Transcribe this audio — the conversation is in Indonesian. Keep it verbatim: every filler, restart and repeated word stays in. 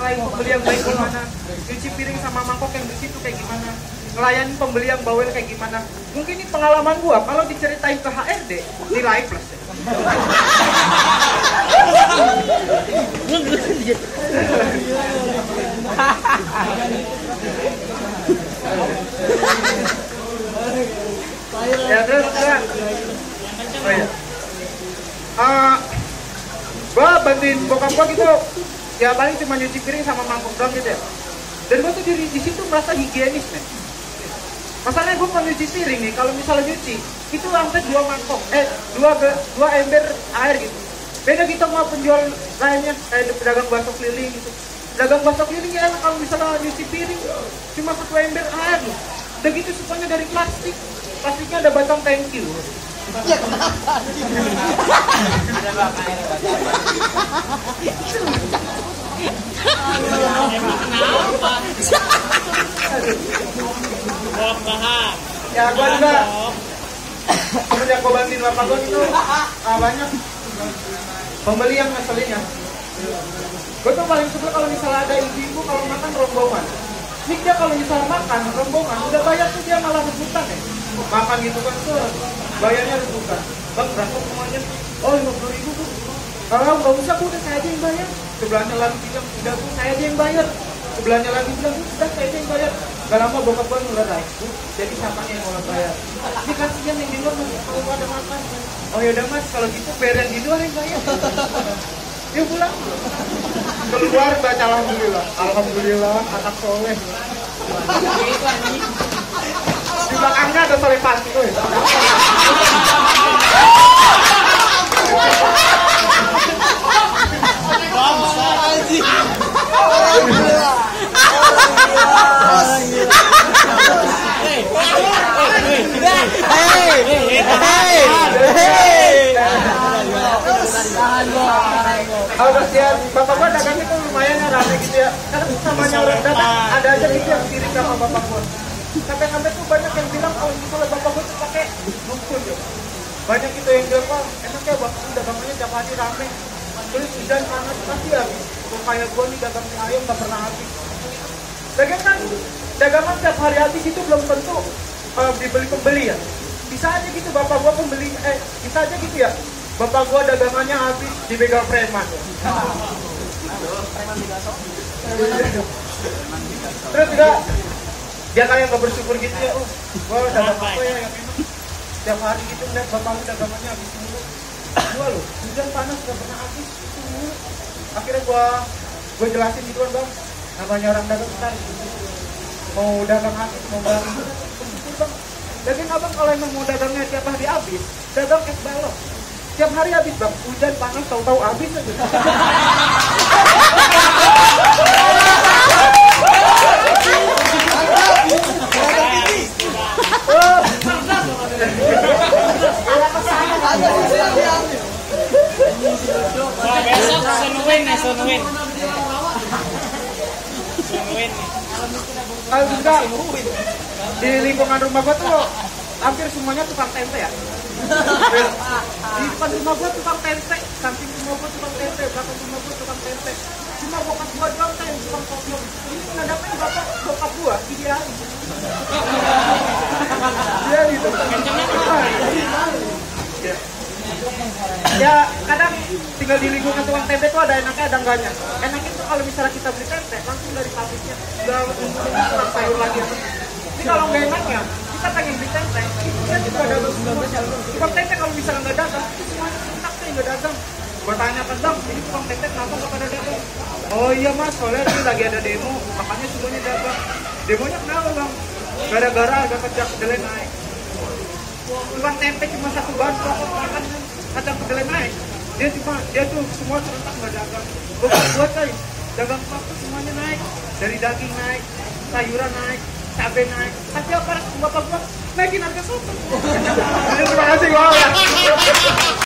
ngelayan pembeli yang baik gimana, cuci piring sama mangkok yang bersih itu kayak gimana, ngelayanin pembeli yang bawel kayak gimana. Mungkin ini pengalaman gua, kalau diceritain ke H R D nilai plus ya. Ya terus terus. Oh, ya. Uh, gua bantuin bokap gua gitu, ya paling cuma nyuci piring sama mangkok doang gitu ya. Dan gua tuh di, di situ merasa higienis nih. Masalahnya gua kalau nyuci piring nih, kalau misalnya nyuci itu sampai dua mangkok, eh dua dua ember air gitu. Beda kita mau penjual lainnya kayak pedagang bakso keliling gitu. Pedagang bakso keliling ya kalau misalnya nyuci piring cuma satu ember air loh. Udah gitu semuanya dari plastik. Plastiknya ada batang thank you. Ya kenapa? Ada bapak ini bapak. Kenapa? Bapak paham. Ya gua juga. Semenjak gua bantuin bapak gua itu ah, banyak pembeli yang ngeselin ya. Gua tuh paling suka kalau misalnya ada ibu-ibu kalau makan rombongan. Nih dia kalau misalnya makan rombongan udah bayar tuh dia malah rebutan ya. Makan gitu kan tuh bayarnya rebutan. Bang berapa semuanya? Oh lima puluh ribu bu. Kalau nggak usah bu, udah saya aja yang bayar. Sebelahnya lagi bilang udah bu, saya aja yang bayar. Sebelahnya lagi bilang bu, udah saya aja yang bayar. Gak lama bokap gua mulai bu, jadi siapanya yang mau bayar. Ini kasihan yang di luar kalau ada makan. Oh yaudah mas, kalau gitu bayar yang di luar yang bayar. Yuk pulang. Keluar baca alhamdulillah. Alhamdulillah anak soleh. Di belakangnya ada soleh pasti tuh. Bangsa anjing. Kalau kasihan, bapak gua dagangnya tuh lumayan ya rame gitu ya. Karena namanya orang dagang ada aja gitu yang sirik sama bapak gua. Sampai-sampai tuh banyak yang bilang kalau misalnya bapak gua tuh pakai dukun ya. Banyak gitu yang bilang, wah enak ya bapak dagangannya tiap hari rame. Terus hujan panas pasti habis. Kalau kayak gua nih dagang ayam gak pernah habis. Dagang kan, dagangan tiap hari habis itu belum tentu uh, dibeli pembeli ya. Bisa aja gitu bapak gua pembeli, eh bisa aja gitu ya. Bapak gua dagangannya habis dibegal preman. Preman Bigaso. Terus juga dia kayak nggak bersyukur gitu ya. Oh, gua dagang apa ya yang enak. Tiap hari gitu lihat bapak gua dagangannya habis mulu. Gua loh, hujan panas gak pernah habis itu mulu. Akhirnya gua gua jelasin gitu kan bang. Namanya orang dagang kan mau dagang habis mau bang. Bersyukur bang. Lagian abang kalau emang mau dagangnya tiap hari habis, dagang es balok. Tiap hari habis bang, hujan panas tahu-tahu habis aja. Wah, besok sunuin nih, sunuin. Sunuin nih. Kalau juga di lingkungan rumah gua tuh hampir semuanya tukang tempe ya. Di depan rumah gua tukang tempe, samping rumah gua tukang tempe, belakang rumah gua tukang tempe. Cuma bokap gua doang yang tukang kopior. Ini menandakan bapak bokap gua ideal. Dia gitu. Ya kadang tinggal di lingkungan tukang tempe tuh ada enaknya ada enggaknya. Enaknya tuh kalau misalnya kita beli tempe langsung dari pabriknya, udah tukang sayur lagi. Ini kalau nggak enaknya kita pengen beli tempe, kita juga ada tukang tempe kalau misalnya nggak dagang, itu semuanya enak tuh nggak dagang. Gue tanya kan bang, ini tukang tempe kenapa nggak pada dagang? Oh iya mas, soalnya ini lagi ada demo, makanya semuanya dagang. Demonya kenapa bang? Gara-gara harga kacang kedelai naik. Tukang tempe cuma satu bahan pokok makan kacang kedelai naik. Dia cuma dia tuh semua serentak nggak dagang. Bukan buat coy, dagang pokok semuanya naik. Dari daging naik, sayuran naik, cabai naik. Tapi apa bapak gua naikin harga soto. Terima kasih bang.